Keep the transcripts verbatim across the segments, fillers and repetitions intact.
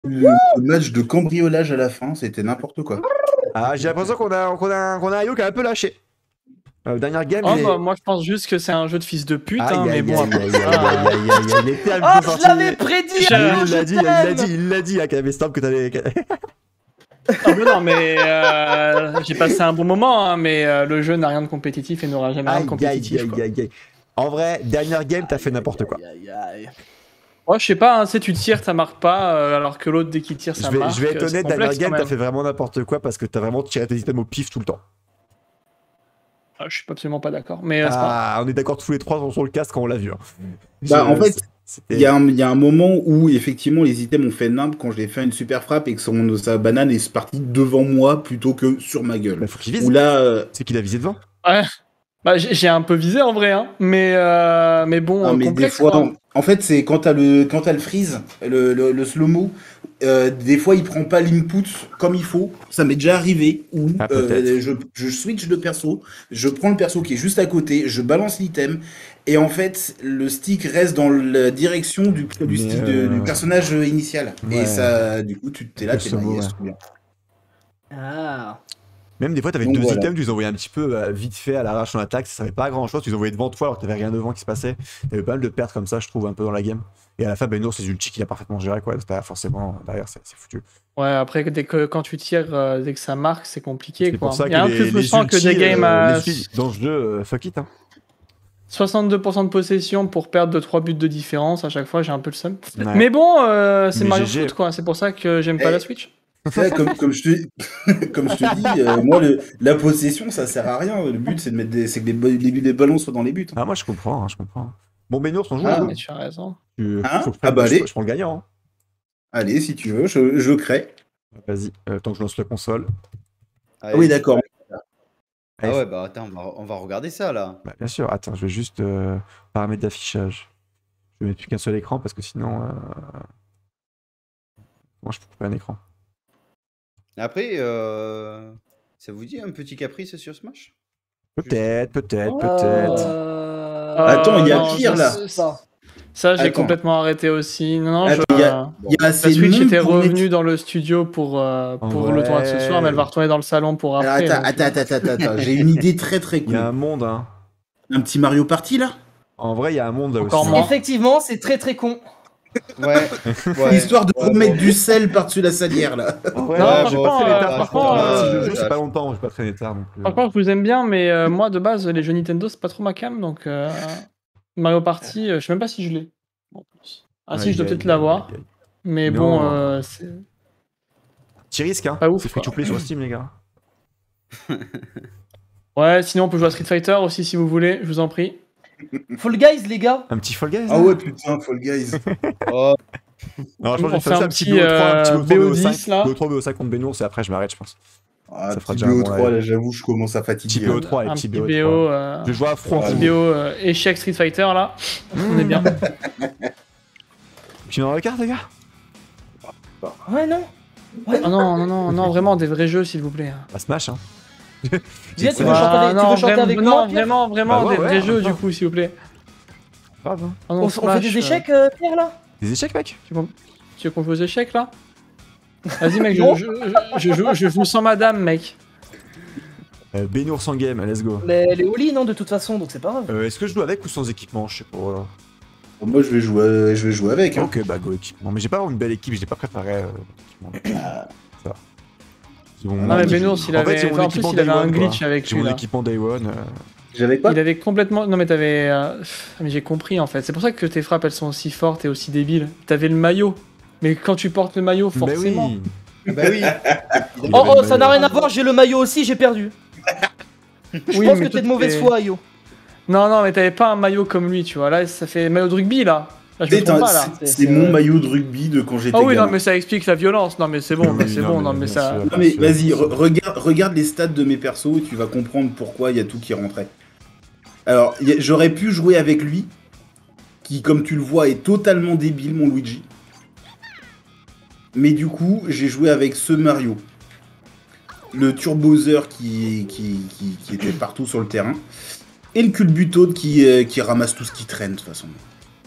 Le, le match de cambriolage à la fin, c'était n'importe quoi. Ah, j'ai l'impression qu'on a, qu'on a, qu'on a un Ayo qui a un peu lâché. Euh, dernière game, Oh, il est... bah, moi je pense juste que c'est un jeu de fils de pute, Aïe, hein, mais aïe, bon, aïe, après aïe, ça, aïe, aïe, euh, aïe, aïe, aïe, il était un Oh, peu sorti. je l'avais prédit. Je- alors, Il je l'a dit, il l'a t'aime. dit, il l'a dit, hein, qu'il y avait Storm que t'avais... Ah, mais non, mais euh, j'ai passé un bon moment, hein, mais euh, le jeu n'a rien de compétitif et n'aura jamais rien de Aïe, aïe, compétitif. aïe, quoi. aïe, aïe. En vrai, dernière game, t'as fait n'importe quoi. Aïe, aïe, aïe. Oh, je sais pas, hein, tu sais, tu tires, ça marque pas, euh, alors que l'autre, dès qu'il tire, ça Je vais, marque. je vais être euh, honnête, c'est dernière complexe, game, quand t'as même. fait vraiment n'importe quoi parce que t'as vraiment tiré tes items au pif tout le temps. Ah, je suis absolument pas d'accord, mais euh, c'est pas... Ah, on est d'accord tous les trois sur sur le casque quand on l'a vu. Hein. Bah, Je- en fait, c'était- Il y, a un, il y a un moment où effectivement les items ont fait nimble quand j'ai fait une super frappe et que son, sa banane est partie devant moi plutôt que sur ma gueule. Bah, faut qu'il vise. Où là, euh, C'est qu'il a visé devant. Ouais. Bah, j'ai j'ai un peu visé en vrai, hein, mais, euh, mais bon, non, euh, mais des complexe fois, quoi. non. En fait, c'est quand t'as le quand t'as le freeze, le, le, le slow-mo, euh, des fois il prend pas l'input comme il faut. Ça m'est déjà arrivé où Ah, euh, peut-être. je, je switch de perso, je prends le perso qui est juste à côté, je balance l'item et en fait le stick reste dans la direction du, du, Mais, stick de- euh, du personnage initial. ouais. Et ça, du coup, tu t'es là, Le t'es là, slow-mo, yes, ouais. trop bien. Ah. Même des fois, t'avais Donc, deux voilà. items, tu les envoyais un petit peu euh, vite fait à l'arrache en attaque, ça servait pas à grand chose, tu les envoyais devant toi alors que t'avais rien devant qui se passait. T'avais pas mal de pertes comme ça, je trouve, un peu dans la game. Et à la fin, Benour, c'est ulti qu'il a parfaitement géré, quoi. C'était forcément derrière, c'est c'est foutu. Ouais, après, dès que, quand tu tires, euh, dès que ça marque, c'est compliqué C'est quoi. pour ça Il y a que un les, plus les frustrant que ultis, des games euh, à les ultis dans ce jeu, euh, fuck it. Hein. soixante-deux pour cent de possession pour perdre de trois buts de différence. À chaque fois, j'ai un peu le seum. Ouais. Mais bon, euh, c'est Mais Mario G G. Foot quoi. C'est pour ça que j'aime pas Eh. la Switch. Ouais, comme, comme, je te, comme je te dis, euh, moi, le, la possession, ça sert à rien. Le but, c'est de mettre des, c'est que les, ba- les, les ballons soient dans les buts. Ah, moi, je comprends, hein, je comprends. Bon, Benour, on joue, Ah. là. Mais tu as raison. Tu- Hein faut que je Ah prenne- bah, je, allez. je prends le gagnant. Hein. Allez, si tu veux, je, je crée. Vas-y, euh, tant que je lance la console. Ah oui, d'accord. Ah ouais, bah attends, on va, on va regarder ça là. Bah, bien sûr, attends, je vais juste euh, paramètres d'affichage. Je vais mettre plus qu'un seul écran parce que sinon. Euh... Moi, je peux couper un écran. Après, euh... ça vous dit un petit caprice sur Smash? Peut-être, peut-être, peut-être. Euh... Attends, il y a non, pire, ça, là. ça- Ça. Ça, j'ai Attends. complètement arrêté aussi. Non, non, Attends, je- il y a- Il y a La assez de Switch monde était pour revenue mettre- dans le studio pour, euh, pour le Ouais. tournoi de ce soir, mais elle va retourner dans le salon pour Alors, après. attends, donc, attends, attends, attends, attends, j'ai une idée très très Il y a un cool. monde, hein. Un petit Mario Party là. En vrai, il y a un monde là Encore aussi. moins. Effectivement, c'est très très con. Ouais. ouais. Histoire de Ouais, remettre bon. du sel par-dessus la salière là. Ouais, Non, ouais, j'ai bon, pas, c'est euh, l'état, par par contre, contre. Si euh, je joue, c'est euh, pas longtemps, j'ai pas très tard non plus. Par contre, je vous aime bien, mais euh, moi, de base, les jeux Nintendo, c'est pas trop ma cam, donc euh, Mario Party, euh, je sais même pas si je l'ai. Bon, ah si, Aïe, je dois aïe, peut-être aïe, l'avoir, aïe, aïe. mais Non. bon, euh, c'est... Petit risque, hein. Pas ouf, C'est free to quoi. play sur Steam, les gars. Ouais, sinon on peut jouer à Street Fighter aussi si vous voulez, je vous en prie. Fall Guys, les gars. Un petit Fall Guys. Ah là ouais, putain, Fall Guys. Oh, Non, je pense que je On vais fait faire ça un un petit petit, B O trois, un petit euh, B O trois, B O B O cinq, dix, là. B O trois, B O cinq contre Benours, et après je m'arrête, je pense. Ah, Ça fera petit déjà un B O bon trois, live. là, j'avoue, je commence à fatiguer. Petit B O hein. trois et un petit petit B O B O, trois. euh, Je joue à front. un petit B O euh, échec Street Fighter là, on est bien. Tu n'en regardes, les gars? Ouais, non. Ah non, non, non, non, vraiment des vrais jeux s'il vous plaît. Bah, Smash, hein. Viens, tu veux Ah, chanter avec, tu non, veux chanter vraiment, avec non, moi, Pierre vraiment, vraiment Bah ouais, des ouais, vrais en jeux même du temps. coup s'il vous plaît. Grave, hein. Ah non, on, on fait Smash, des euh, échecs, euh, Pierre, là. Des échecs, mec? Tu veux, tu veux qu'on joue aux échecs là? Vas-y mec, je, Non. je, je, je joue, je joue sans madame mec. Euh, Benours en game, let's go. Mais elle est all-in, hein, de toute façon, donc c'est pas grave. Euh, Est-ce que je joue avec ou sans équipement? Je sais pas. voilà. Bon, moi, je vais jouer, je vais jouer avec. Hein. Ok, bah go équipement. Mais j'ai pas vraiment une belle équipe, je l'ai pas préparé. Euh, l'équipement. Ça va. Ils ont- Non mais moi, j'ai- Benours il en fait, avait, j'ai mon enfin, en plus équipement il avait Day un One, glitch quoi. avec J'ai lui mon là. équipement Day One. euh, J'avais quoi? Il avait complètement, non mais t'avais, euh, pff, mais j'ai compris en fait. C'est pour ça que tes frappes elles sont aussi fortes et aussi débiles. T'avais le maillot, mais quand tu portes le maillot Bah forcément. oui. bah oui. Il Oh, avait oh, le ça n'a maillot. rien à voir, j'ai le maillot aussi, j'ai perdu. Je Oui, pense mais que t'es de toi, mauvaise t'es- foi, Yo. Non non mais t'avais pas un maillot comme lui tu vois. Là ça fait maillot de rugby là. Là je me C'est trompe un- pas là. c'est- c'est mon maillot de rugby de quand j'étais Ah oui non gamin. mais ça explique la violence. Non mais c'est bon, Oui, mais c'est non, bon, non mais mais bien ça. sûr. Non mais vas-y, re- regarde, regarde les stats de mes persos et tu vas comprendre pourquoi il y a tout qui rentrait. Alors, y a- j'aurais pu jouer avec lui, qui comme tu le vois est totalement débile, mon Luigi. Mais du coup, j'ai joué avec ce Mario. Le Turbowser qui, qui, qui, qui était partout sur le terrain. Et le culbutode qui, euh, qui ramasse tout ce qui traîne de toute façon.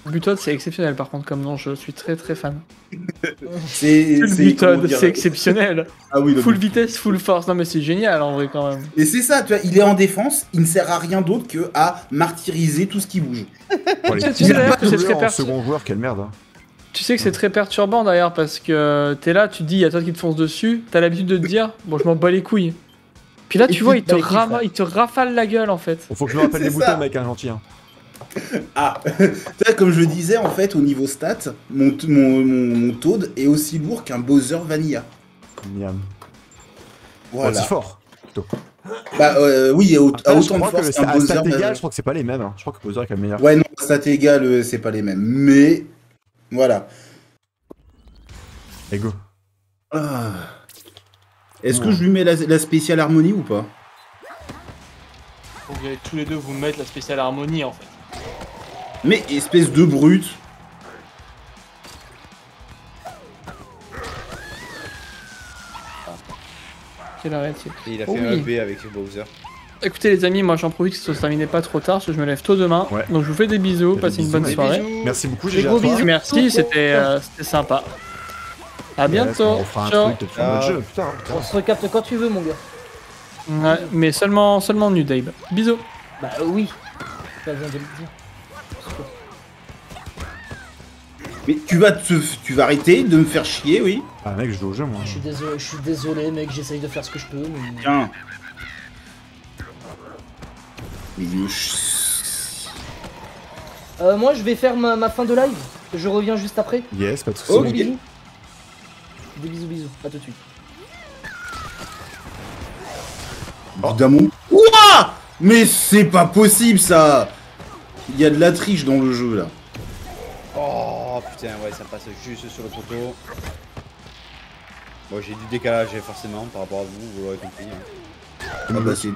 Butod, c'est exceptionnel par contre comme nom, je suis très très fan. C'est. Full c'est- comment Butod, dire, c'est exceptionnel. Ah oui, le Full but. vitesse, full force, non mais c'est génial en vrai quand même. Et c'est ça, tu vois, il est en défense, il ne sert à rien d'autre que à martyriser tout ce qui bouge. Pour les Tu sais petits d'ailleurs que c'est joueurs très en perso- second joueur, quelle merde. Hein. Tu sais que c'est très perturbant d'ailleurs parce que t'es là, tu te dis, il y a toi qui te fonce dessus, t'as l'habitude de te dire, bon je m'en bats les couilles. Puis là Et tu tu vois, te il te, bats les couilles, rama- frère. il te rafale la gueule en fait. Bon, faut que je me rappelle C'est les ça. boutons, mec, un gentil. Hein. Ah, tu vois, comme je le disais, en fait, au niveau stats, mon, t- mon, mon, mon Toad est aussi lourd qu'un Bowser Vanilla. Miam. Voilà. Aussi fort. Plutôt. Bah euh, oui, à, au- Après, à je autant de crois que force c'est qu'un à Bowser. stat euh, égal, je crois que c'est pas les mêmes. Hein. Je crois que Bowser est quand même meilleur. Ouais, non, stat égal, euh, c'est pas les mêmes. Mais voilà. Et go. Ah. Est-ce que Ouais. je lui mets la, la spéciale harmonie ou pas? Faut que vous allez tous les deux vous mettre la spéciale harmonie en fait. Mais espèce de brute. Quel arrêt-il. Et il a Oh fait oui. un B avec le Bowser. Écoutez les amis, moi j'en profite que ça se terminait pas trop tard parce que je me lève tôt demain. Ouais. Donc je vous fais des bisous, Des passez une bisous, bonne mec. soirée. Bisous. Merci beaucoup, Des Gégé. gros à toi. bisous. Merci, c'était euh, c'était sympa. À bientôt. On fera un Ciao. truc, peut-être faire un Ciao. jeu. Putain, putain. On se recapte quand tu veux, mon gars. Ouais, mais seulement seulement nu Dave. Bisous. Bah euh, oui. Pas besoin de le dire. Mais tu vas te, tu vas arrêter de me faire chier, oui. Ah, mec, je joue au jeu, moi. Je suis désolé, je suis désolé, mec. J'essaye de faire ce que je peux. Mais... Tiens. Mais euh, ch- Euh, moi, je vais faire ma, ma fin de live. Je reviens juste après. Yes, pas de soucis. Ok. Des bisous. Des bisous, bisous. À tout de suite. Évidemment. Ouah! Mais c'est pas possible ça. Il y a de la triche dans le jeu là. Oh putain, ouais, ça passe juste sur le poteau. Bon, j'ai du décalage forcément par rapport à vous, vous l'aurez compris. Hein. Ah bah c'est.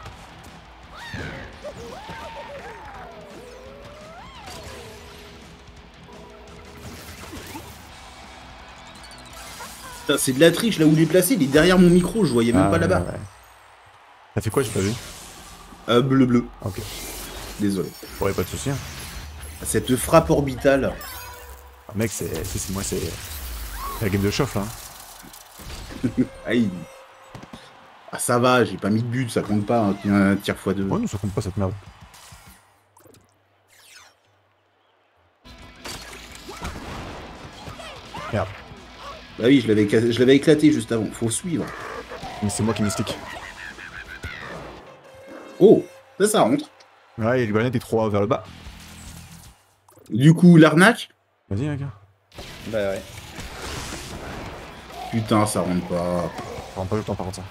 Putain, c'est de la triche là où il est placé, il est derrière mon micro, je voyais même Ah, pas là-bas. ouais, ouais. T'as fait quoi, j'ai pas vu. Euh, bleu bleu, Ok. désolé. Ouais, pas de soucis. Hein. Cette frappe orbitale. Ah, mec, c'est c'est- c'est- moi, c'est la game de chauffe, là. Aïe. Ah ça va, j'ai pas mis de but, ça compte pas, hein, un tir fois deux. Ouais, non, ça compte pas cette merde. Merde. Bah oui, je l'avais ca- je l'avais éclaté juste avant, faut suivre. Mais c'est moi qui mystique. Oh, ça ça rentre. Ouais, le grenade est trop vers le bas. Du coup, l'arnaque. Vas-y, mec. Bah ouais. Putain, ça rentre pas. Ça prend pas le temps, par contre, ça.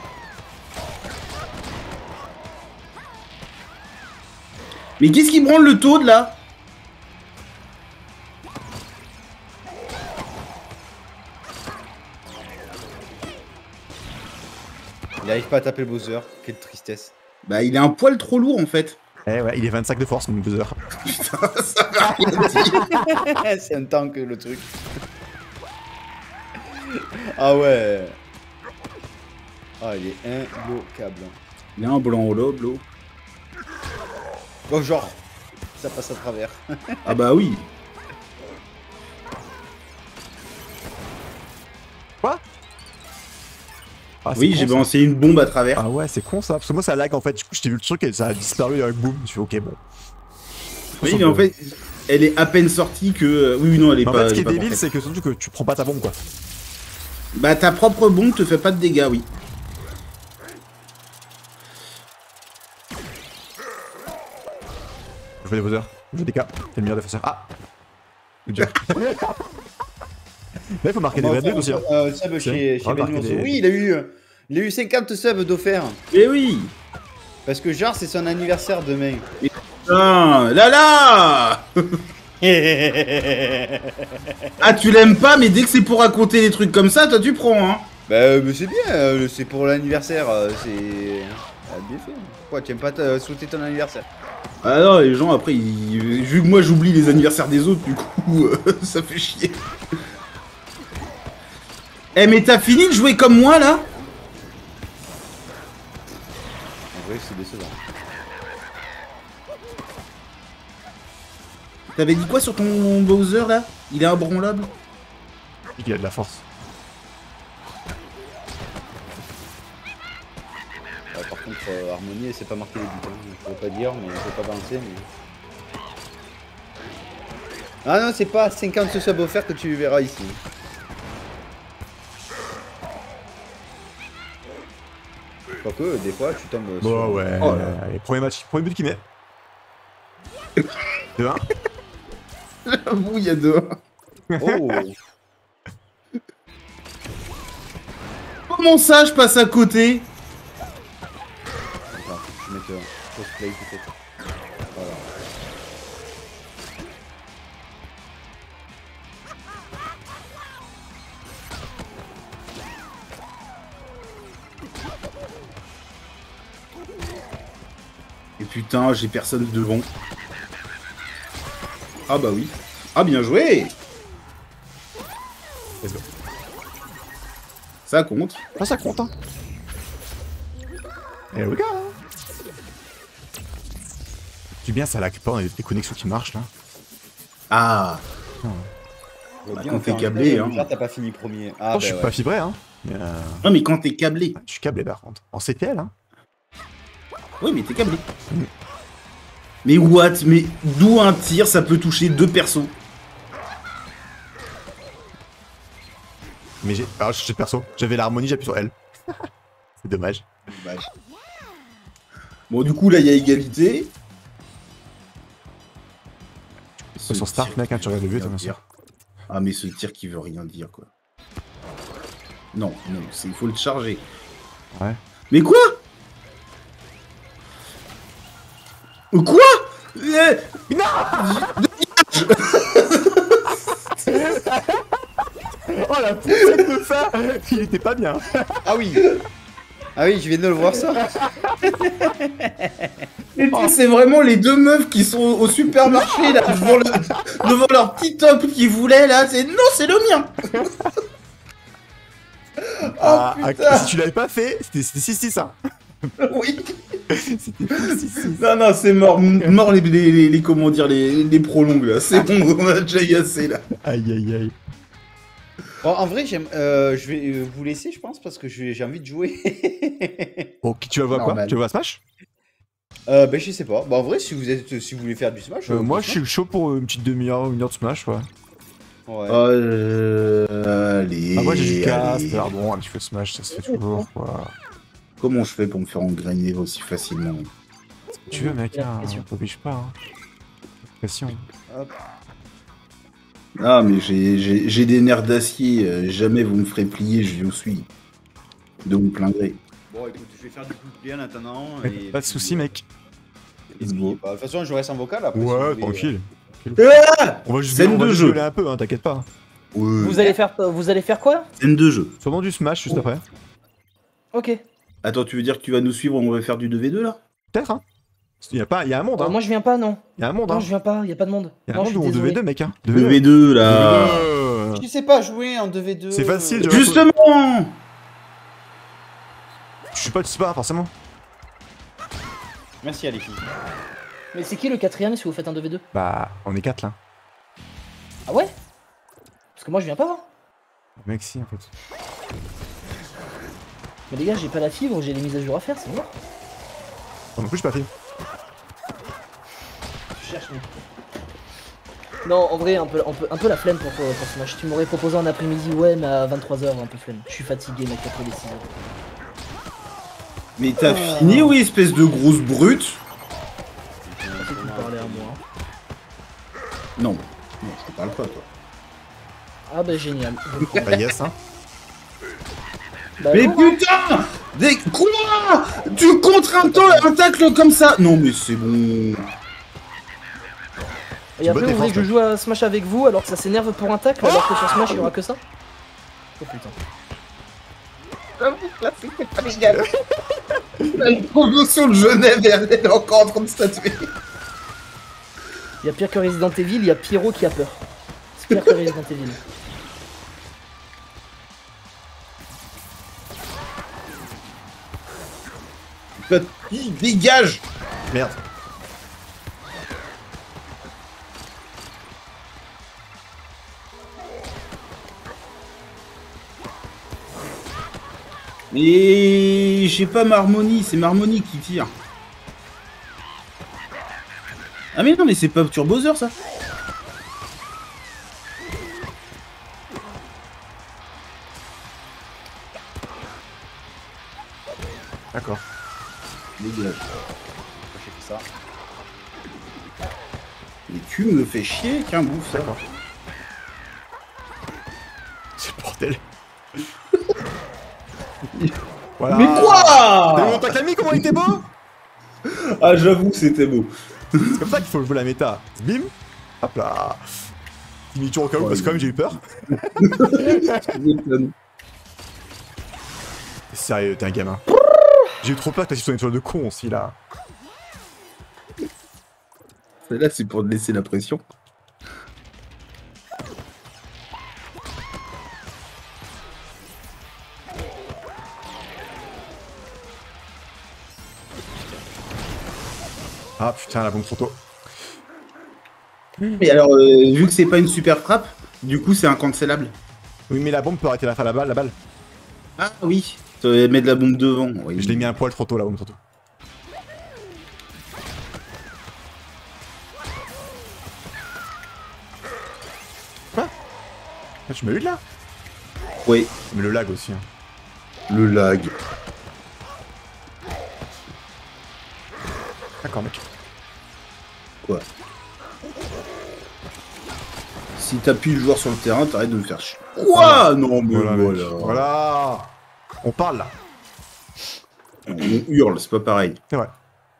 Mais qu'est-ce qui branle le taux de là? Il arrive pas à taper le Bowser, quelle tristesse. Bah il est un poil trop lourd en fait. Eh ouais, il est vingt-cinq de force, mon buzzer. C'est un tank le truc. Ah ouais. Ah, il est imbloquable. Il est un blanc au lobe, l'eau. Bon, genre, ça passe à travers. Ah bah oui. Ah, c'est Oui, con, j'ai ça. balancé une bombe à travers. Ah ouais, c'est con ça, parce que moi ça lag en fait, du coup je t'ai vu le truc et ça a disparu avec boum, je fais ok bon. Oui, mais en fait, elle est à peine sortie que. euh, Oui, oui, non, elle est En pas. fait ce elle qui est est pas débile parfaite. c'est que surtout que tu prends pas ta bombe quoi. Bah ta propre bombe te fait pas de dégâts, oui. Je fais des buzzers, je fais des cas, t'es le meilleur défenseur. Ah Good job. Mais faut marquer des vrais buts aussi. Hein. Euh, sub chez, C'est- chez on va Benny marquer Monceau. des- Oui, il a eu, euh, il a eu cinquante subs d'offert. Mais oui. Parce que genre, c'est son anniversaire demain. Putain, là là. Ah, tu l'aimes pas, mais dès que c'est pour raconter des trucs comme ça, toi tu prends, hein. Bah, euh, mais c'est bien, euh, c'est pour l'anniversaire, euh, c'est. Ah, bien fait. Pourquoi tu aimes pas te- souhaiter ton anniversaire? Ah non, les gens après, ils... vu que moi j'oublie les anniversaires des autres, du coup, euh, ça fait chier. Eh, mais t'as fini de jouer comme moi là? En vrai, c'est décevant. T'avais dit quoi sur ton Bowser là? Il est imbranlable? Il a de la force. Ouais, par contre, euh, Harmonie, c'est pas marqué les buts. Hein. Je peux pas dire, mais je peux pas balancer. Mais... Ah non, c'est pas cinquante subs offerts que tu verras ici. Quoique, des fois, tu tombes Bon, sur... ouais. Oh là. Allez, premier match, premier but qu'il met. deux un. J'avoue, il y a deux. Oh. Comment ça, je passe à côté? Attends, je vais mettre euh, cosplay peut-être. Voilà. Et putain, j'ai personne devant. Ah bah oui. Ah, bien joué. Let's go. Ça compte. Ah, ça compte, hein. Et regarde, hein. C'est bien, ça lag pas, on a des connexions qui marchent, là. Ah. Je vois Bah, bien quand faire t'es un câblé, jeu, hein. Déjà, t'as pas fini premier. Ah, Oh, bah je suis ouais. pas fibré, hein. Mais euh... Non, mais quand t'es câblé. je suis câblé, par contre. En C P L, hein. Oui, mais t'es câblé. Mais what? Mais d'où un tir, ça peut toucher deux persos? Mais j'ai... Alors, j'ai perso. J'avais l'harmonie, j'appuie sur L. C'est dommage. Dommage. Bon, du coup, là, il y a égalité. Ce Sur Start, tir mec, hein, qui tu regardes le veut but, rien bien dire. sûr. Ah, mais ce tir qui veut rien dire, quoi. Non, non, c'est- il faut le charger. Ouais. Mais quoi? Quoi? Eh, Oh, la poussette de ça. Il était pas bien. Ah oui. Ah oui, je viens de le voir ça. mais c'est vraiment les deux meufs qui sont au supermarché, là, devant, le- devant leur petit top qu'ils voulaient, là. C'est non, c'est le mien. Ah, Oh, ah, putain. si tu l'avais pas fait, c'était six six, hein. Oui. C'était full six six. Non, non, c'est mort. M- Mort les, les, les, les- comment dire, les, les prolongues, là. C'est bon, on a déjà eu assez, là. Aïe, aïe, aïe. Bon, en vrai, j'aime, euh, je vais euh, vous laisser, je pense, parce que j'ai j'ai envie de jouer. Ok, tu vas voir quoi? Normal. Tu vas voir Smash? euh, ben, je sais pas. Bah, en vrai, si vous êtes, si vous voulez faire du Smash. Euh, euh, moi, du je suis chaud pour une petite demi-heure, une heure de Smash, ouais. Smash. Ouais. Euh, allez. Ah, moi, j'ai du allez. cast. Alors bon, un petit peu de Smash, ça se fait toujours, quoi. Comment je fais pour me faire engrainer aussi facilement? Tu veux, mec, La hein, pression. on t'oblige pas, hein. Pression. Hop. Ah, mais j'ai- j'ai j'ai des nerfs d'acier. euh, Jamais vous me ferez plier, je vous suis. De vous plein gré. Bon, écoute, je vais faire du couplet en attendant. Ouais, et pas de puis, soucis, euh, mec. et puis, bah, de toute façon, je reste en vocal après. si vous Ouais, voulez, tranquille. Ah, On va juste, Scène on va de juste jeu. gueuler un peu, hein, t'inquiète pas. ouais. Vous allez faire, vous allez faire quoi? Scène de jeu. Sûrement du Smash juste après. Ok. Attends, tu veux dire que tu vas nous suivre, on va faire du deux v deux là? Peut-être, hein. Il y a, pas, il y a un monde, Euh, hein. moi je viens pas, non. Il y a un monde, Non, hein. je viens pas, y a pas de monde. Il y a Non, un je monde suis où on deux v désolé. deux, mec, hein. deux v deux là. Euh, Je sais pas jouer en deux v deux. C'est facile, je- Justement. Je suis pas, tu sais pas, forcément. Merci à les filles. Mais c'est qui le quatrième si vous faites un deux v deux? Bah, on est quatre là. Ah ouais? Parce que moi je viens pas. hein. Mec, si, en fait. Mais les gars, j'ai pas la fibre, j'ai des mises à jour à faire, c'est mort. Moi non plus, j'ai pas fait. Je cherche, mais... Non, en vrai, un peu, un peu, un peu la flemme pour, pour Smash. Tu m'aurais proposé en après-midi, ouais, mais à vingt-trois heures, un peu flemme. Je suis fatigué, mec, après les six heures. Mais t'as fini, oui, espèce de grosse brute? Je pensais que tu parlais à moi. Non, non, je te parle pas, toi. Ah bah génial. je prends. Bah, yes, hein. Bah, Mais non, putain! Des... Quoi? Tu contre un temps un tacle comme ça? Non, mais c'est bon. Et après, bonne vous voulez défense, que je joue à Smash avec vous alors que ça s'énerve pour un tacle alors que sur Smash il y aura que ça? Oh putain. La promotion de Genève, elle est encore en train de statuer. Il y a pire que Resident Evil, il y a Pyro qui a peur. C'est pire que Resident Evil. Il dégage. Merde. Mais j'ai pas ma harmonie, c'est ma harmonie qui tire. Ah mais non, mais c'est pas Turbozer ça. D'accord. Dégage. Pourquoi j'ai fait ça? Mais tu me fais chier qu'un bouffe ça. D'accord. C'est le bordel. Voilà. Mais T'as vu quoi? mon Takami, comment il était beau? Ah j'avoue c'était beau. C'est comme ça qu'il faut jouer la méta. Bim. Hop là. Diminution au cas où, parce que quand même j'ai eu peur. Tu m'étonnes. T'es sérieux, t'es un gamin. J'ai eu trop peur que t'as sur une étoile de con aussi là. Là c'est pour te laisser la pression. Ah putain, la bombe trop tôt. Mais alors euh, vu que c'est pas une super frappe, du coup c'est incancellable. Oui, mais la bombe peut arrêter la fin, la balle, la balle. Ah oui. Tu vas mettre la bombe devant. Oui. Je l'ai mis un poil trop tôt, la bombe surtout. Quoi? Ah, tu m'as eu de là? Oui. Mais le lag aussi. Hein. Le lag. D'accord, mec. Quoi? Si t'appuies le joueur sur le terrain, t'arrêtes de me faire chier. Quoi? Non mais Voilà. voilà. Mec. Voilà. On parle là. On hurle, c'est pas pareil. C'est vrai.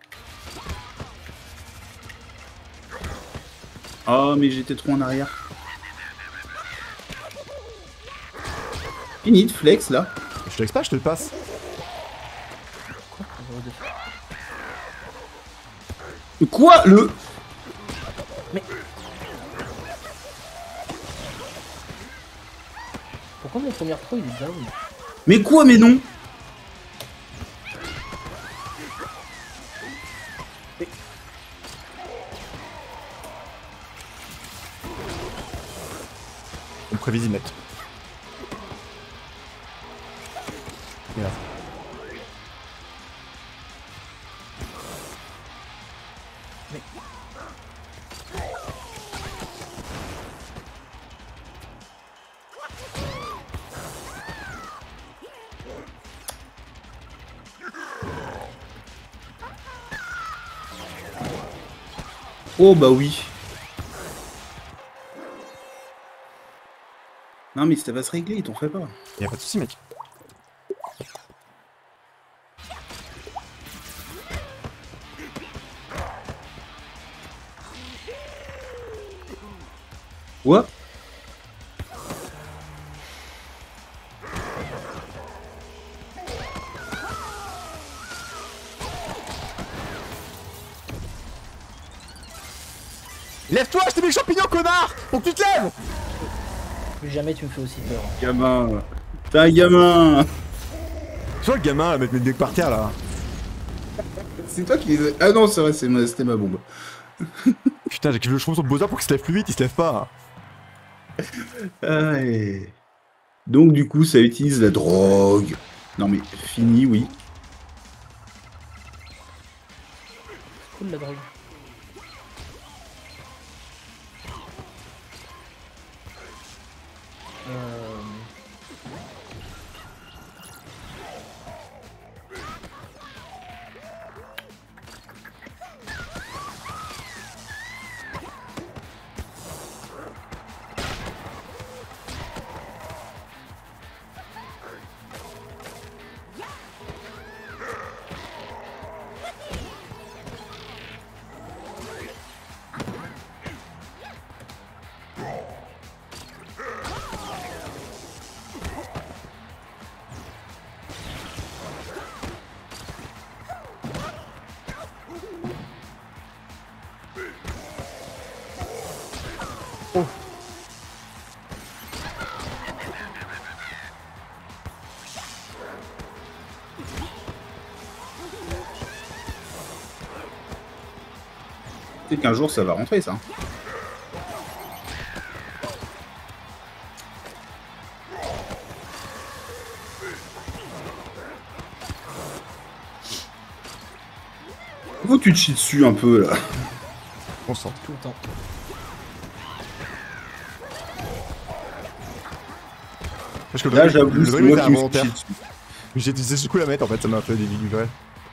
Ah mais j'étais trop en arrière. Fini de flex là. Je te laisse pas, je te le passe. Quoi? Le... Pourquoi mon premier pro il est down? Mais quoi? Mais non. On prévisible net. Et là. Oh bah oui. Non mais ça va se régler, t'en fais pas. Y'a pas de soucis, mec. Quoi? Lève-toi, je t'ai mis le champignon, connard! Faut que tu te lèves! Plus jamais tu me fais aussi peur. Gamin. T'es un gamin. Tu vois le gamin, là, mettre mes decks par terre, là. C'est toi qui les... Ah non, c'est vrai, c'est ma... c'était ma bombe. Putain, j'ai que le cheveu sur le Bowser pour qu'il se lève plus vite, il se lève pas. Ah, et... Donc du coup, ça utilise la drogue. Non mais fini, oui. Cool la drogue. Euh... Peut-être qu'un jour ça va rentrer ça. coup, tu te chies dessus un peu là. On sent. Tout le temps. Parce que le Là, dribble- j'avoue, le c'est dribble moi était qui me suis involontaire. chié dessus. J'ai utilisé ce coup la mettre en fait, ça m'a fait des visuels.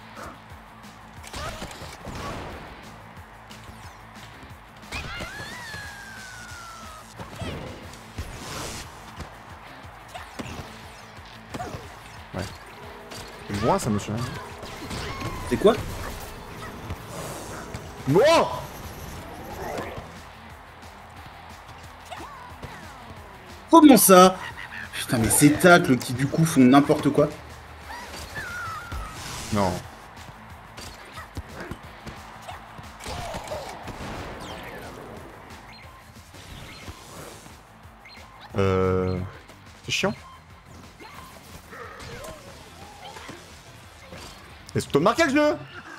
Ouais. Moi ça me souvient. C'est quoi? Moi Comment ça? Putain, mais ces tacles qui du coup font n'importe quoi. Non. Euh... C'est chiant. Est-ce que tu marqué le jeu?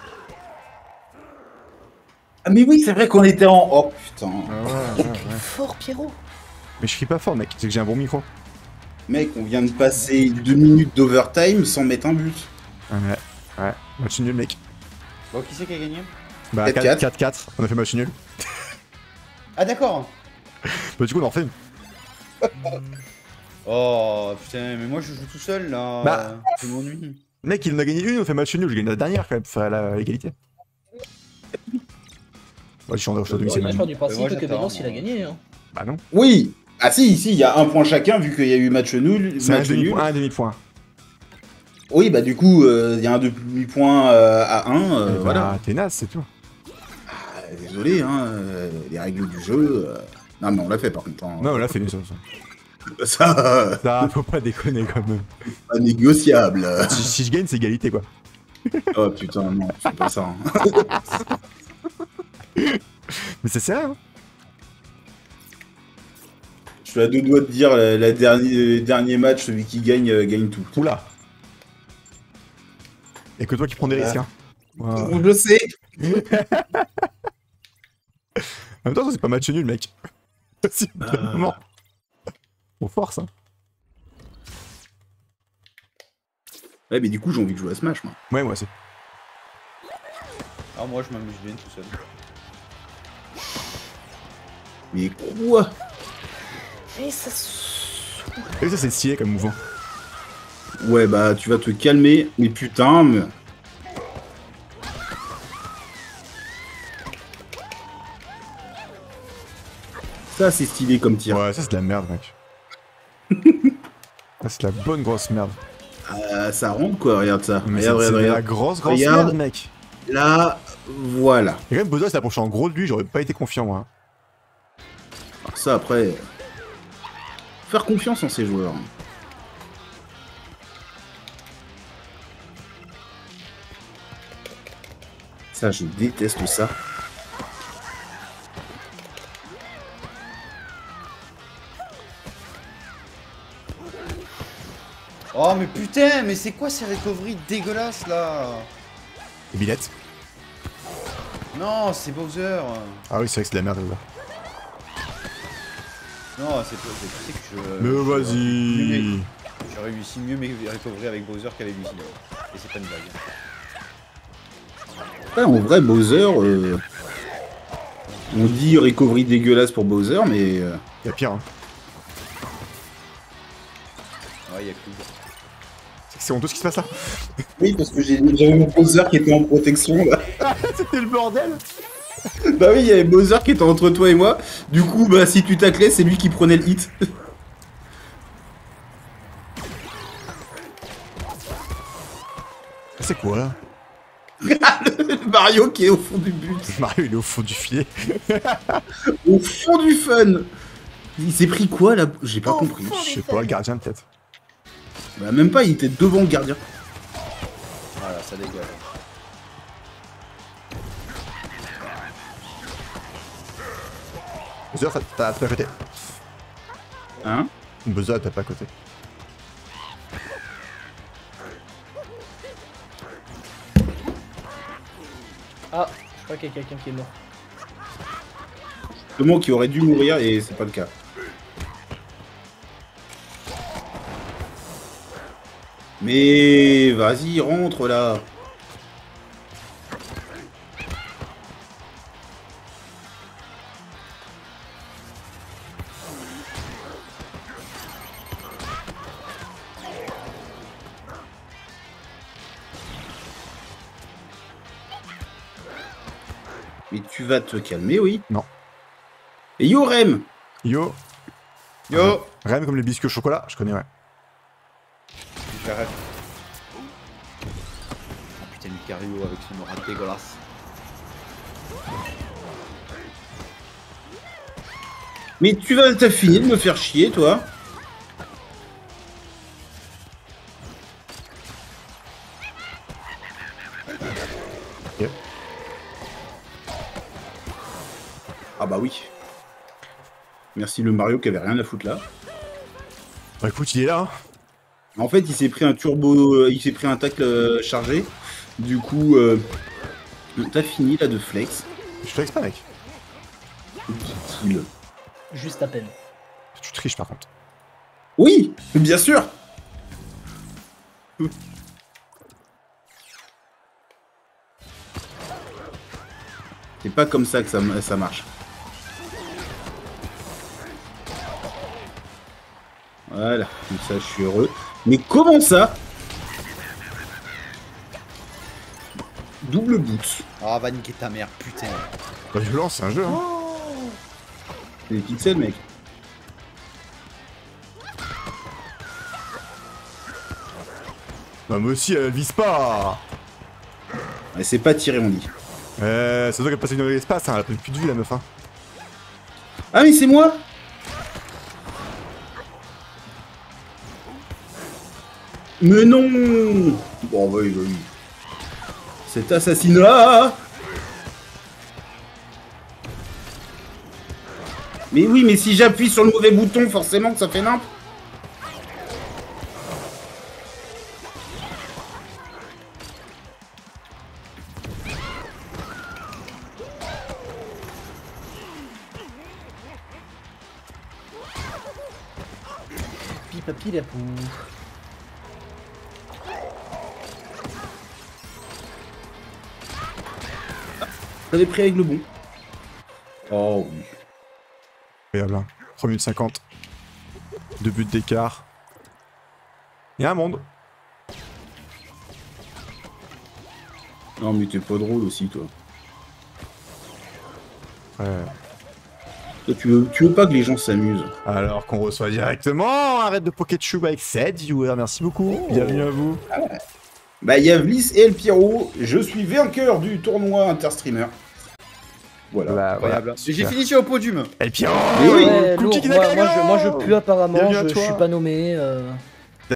Ah mais oui, c'est vrai qu'on était en... Oh putain. Fort, Pierrot. Mais je crie pas fort mec, c'est que j'ai un bon micro. Mec, on vient de passer deux minutes d'overtime sans mettre un but. Ouais, ouais. Match nul mec. Bon, qui c'est qui a gagné? Bah quatre quatre. quatre quatre, on a fait match nul. Ah, d'accord. Bah du coup on en refait une. Oh putain, mais moi je joue tout seul là. Bah. Je m'ennuie. Mec il en a gagné une, on fait match nul, je gagne la dernière quand même, pour faire la- l'égalité. Ouais, je suis en aujourd'hui, Moi, c'est je mal. pars du principe moi, que j'attends, Bénance, il a moi. gagné. Hein. Bah non. Oui. Ah si, ici, il y a un point chacun vu qu'il y a eu match nul. C'est un Match nul. demi-point, un demi-point. Oui, bah du coup, euh, il y a un demi-point euh, à un. euh, Eh bah, voilà. t'es naze, c'est tout. Ah, désolé, hein, euh, les règles du jeu. euh, Non, mais on l'a fait par contre. hein. Non, là, fais-le ça. ça. Ça, euh, Ça, faut pas déconner quand même. pas négociable. Si, si je gagne, c'est égalité quoi. Oh putain, non, c'est pas ça. hein. Mais c'est sérieux, hein. Je suis à deux doigts de dire la, la dernier, le dernier match, celui qui gagne, euh, gagne tout. Oula. Et que toi qui prends des risques, hein. Ouais. Je sais. En même temps, ça, c'est pas match nul, mec. Simplement. On force, hein. Ouais, mais du coup, j'ai envie de jouer à Smash, moi. Ouais, moi aussi. Ah, moi je m'amuse bien tout seul. Mais quoi? Et ça se... Et ça, c'est stylé comme mouvement. Ouais, bah, tu vas te calmer. Mais putain, mais... Ça, c'est stylé comme tir. Ouais, ça, c'est de la merde, mec. Ça, c'est de la bonne grosse merde. Euh, ça rentre, quoi, regarde ça. Mais regarde, c'est c'est regarde, de la regarde. grosse, grosse Regarde. merde, mec. Là, voilà. Et quand même, Bowser s'est approché en gros de lui, j'aurais pas été confiant, moi. Alors ça, après... Faire confiance en ces joueurs. Ça, je déteste ça. Oh, mais putain, mais c'est quoi ces recoveries dégueulasses là? Et Billette. Non, c'est Bowser. Ah oui, c'est vrai que c'est de la merde, là. Non, c'est pas. Tu sais que je. Mais je- vas-y. J'aurais réussi mieux mes recoveries avec Bowser qu'avec lui. Et c'est pas une blague. Ouais, en vrai, Bowser... euh, On dit recovery dégueulasse pour Bowser, mais... euh, Y'a pire, hein. Ouais, y'a plus. C'est que c'est honteux ce qui se passe là. Oui, parce que j'ai j'avais mon Bowser qui était en protection, là. C'était le bordel. Bah oui, il y avait Bowser qui était entre toi et moi. Du coup, bah si tu taclais, c'est lui qui prenait le hit. C'est quoi là? Mario qui est au fond du but. Mario il est au fond du filet. Au fond du fun. Il s'est pris quoi là? J'ai pas compris. Je sais pas, le gardien peut-être. Bah même pas, il était devant le gardien. Voilà, ça dégage. Bowser, ça- t'as pas à côté. Hein? Bowser, t'as pas à côté. Ah, je crois qu'il y a quelqu'un qui est mort. Le mot qui aurait dû mourir et c'est pas le cas. Mais vas-y, rentre là. Mais tu vas te calmer, oui. Non. Et yo, Rem. Yo. Yo. Rem comme les biscuits au chocolat, je connais, ouais. J'arrête. Oh putain, Lucario avec son aura dégueulasse. Mais tu vas, t'as fini de me faire chier, toi. Ok. Ah bah oui. Merci le Mario qui avait rien à foutre là. Bah écoute, il est là. Hein. En fait, il s'est pris un turbo, euh, il s'est pris un tacle euh, chargé. Du coup, euh, t'as fini là de flex. Je flex pas, mec. Dit-il. Juste à peine. Tu triches par contre. Oui, bien sûr. C'est pas comme ça que ça, ça marche. Voilà, comme ça je suis heureux. Mais comment ça? Double boot. Ah, va niquer ta mère, putain. La violence, c'est un jeu, hein. C'est des pixels, mec. Bah moi aussi, elle vise pas. Ouais, c'est pas tiré, on dit. Euh, c'est toi qui a passé une l'espace, hein. Elle a plus de vie, la meuf, hein. Ah mais c'est moi. Mais non. Bon, bah oui, bah oui. Cet assassinat. Mais oui, mais si j'appuie sur le mauvais bouton, forcément que ça fait nimp. Pipapi la pou. T'avais pris avec le bon. Oh oui. Incroyable, hein. trois minutes cinquante. Deux buts d'écart. Il y a un monde. Non mais t'es pas drôle aussi, toi. Ouais. Toi, tu veux, tu veux pas que les gens s'amusent. Alors qu'on reçoit directement arrête de pocket chou avec sept viewers, merci beaucoup. Oh. Bienvenue à vous. Bah, il y a Vliss et El Pyro. Je suis vainqueur du tournoi Interstreamer. Voilà. Bah, Incroyable. voilà. J'ai fini sur le podium. Et puis, Mais oui. Ouais, Cookie lourd. qui Moi, n'a moi, qu'à je, moi je gagner. pue apparemment, Bienvenue à je, je toi. suis pas nommé. euh.